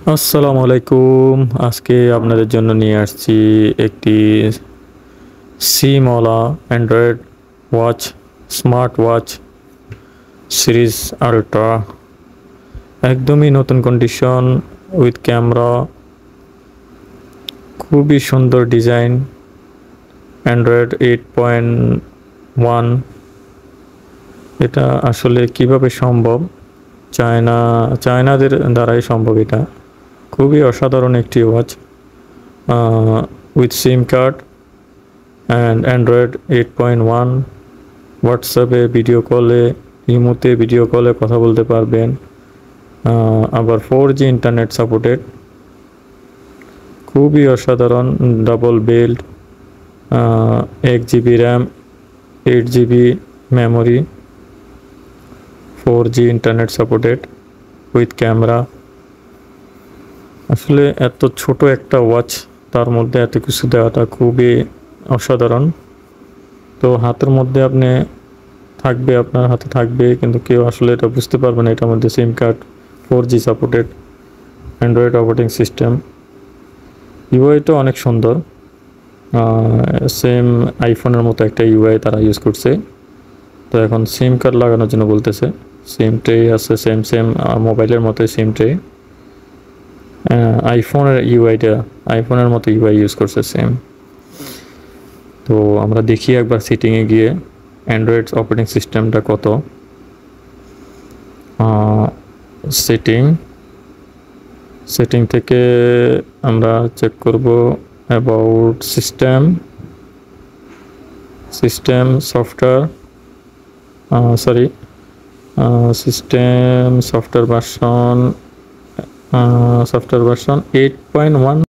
আসসালামু আলাইকুম। আজকে আপনাদের জন্য নিয়ে আসছি একটি সিমওয়ালা android watch, smart watch series ultra, একদমই নতুন কন্ডিশন উইথ ক্যামেরা, খুবই সুন্দর ডিজাইন। অ্যান্ড্রয়েড 8.1। এটা আসলে কিভাবে সম্ভব? চায়নাদের দ্বারাই সম্ভব। এটা খুবই অসাধারণ একটি watch with SIM card and android 8.1। হোয়াটসঅ্যাপে ভিডিও কলে, ইমোতে ভিডিও কলে কথা বলতে পারবেন। আবার 4G ইন্টারনেট সাপোর্টেড, খুবই অসাধারণ। Double belt, 1 GB RAM, 8 GB memory, 4G internet supported with camera. আসলে এত ছোট একটা ওয়াচ, তার মধ্যে এত কিছু দেওয়াটা খুবই অসাধারণ। তো হাতের মধ্যে আপনার হাতে থাকবে, কিন্তু কেউ আসলে এটা বুঝতে পারবে না এটার মধ্যে SIM card, 4G supported, android operating system. ইউআইটা অনেক সুন্দর, সেম আইফোনের মতো একটা ইউআই তারা ইউজ করছে। তো এখন সিম কার্ড লাগানোর জন্য বলতেছে। সিম ট্রে আছে, সেম মোবাইলের মতোই সিম ট্রে। আইফোনের মতো ইউআই ইউজ করছে সেম। তো আমরা দেখি একবার সেটিংয়ে গিয়ে অ্যান্ড্রয়েড অপারেটিং সিস্টেমটা কত। সেটিং থেকে আমরা চেক করব about system software, software version 8.1।